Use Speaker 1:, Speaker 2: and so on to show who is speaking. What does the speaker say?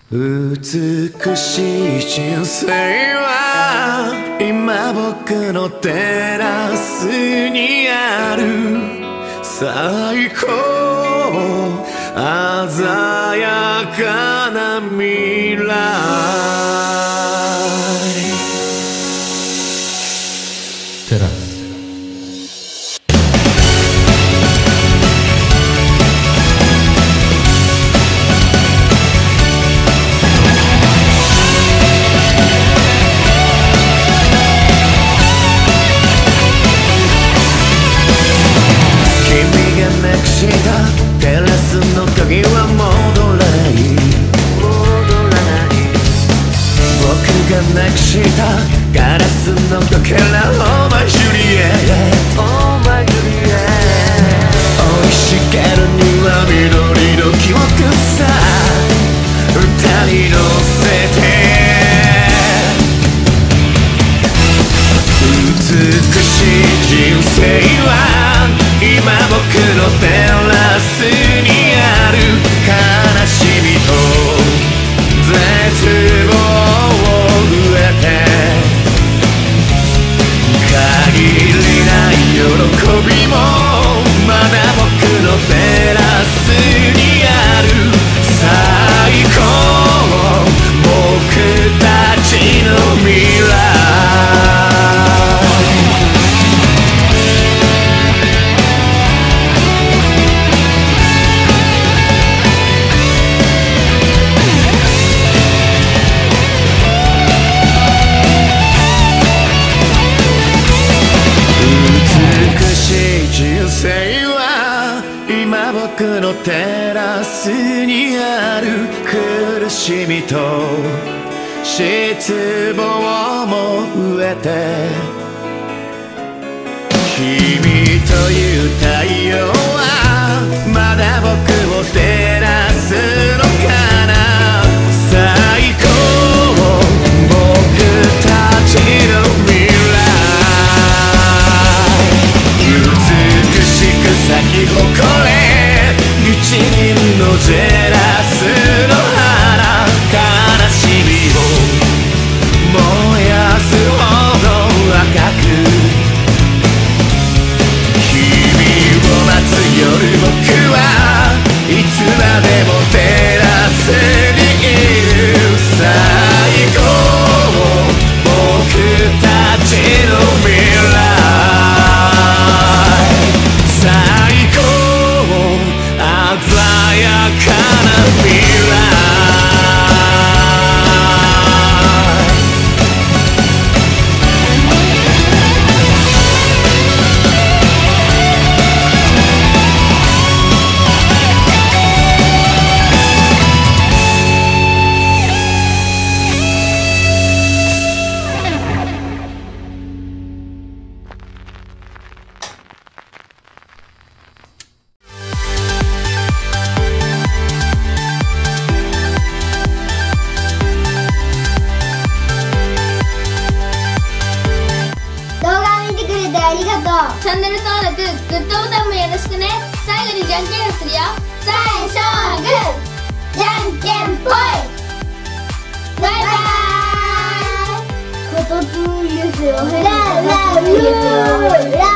Speaker 1: 美しい人生は今僕のテラスにある。最高鮮やかな未来。テラス。テラスの鍵は戻らない。僕がなくしたガラスのかけら Oh my Juliet Oh my Juliet 生い茂る庭緑の記憶さ歌に乗せて。美しい人生は今僕のテラスにある。悲しみと絶望を植えて限りない喜びもまだ僕のテラスにある。最高僕たちの未来。僕のテラスにある。苦しみと失望も植えて君という太陽はまだ僕を照らすのかな。最高僕たちの未来。美しく咲き誇れ一輪のジェラスの花。悲しみを燃やすほど赤く君を待つ夜僕はいつまでもテラスにいる。最高僕たちの未来。最高鮮やかな未来。
Speaker 2: ありがとう。チャンネル登録、グッドボタンもよろしくね。最後にじゃんけんをするよ。最初はグー、じゃんけんぽい。バイバーイ。こたついいですよ。ラララララ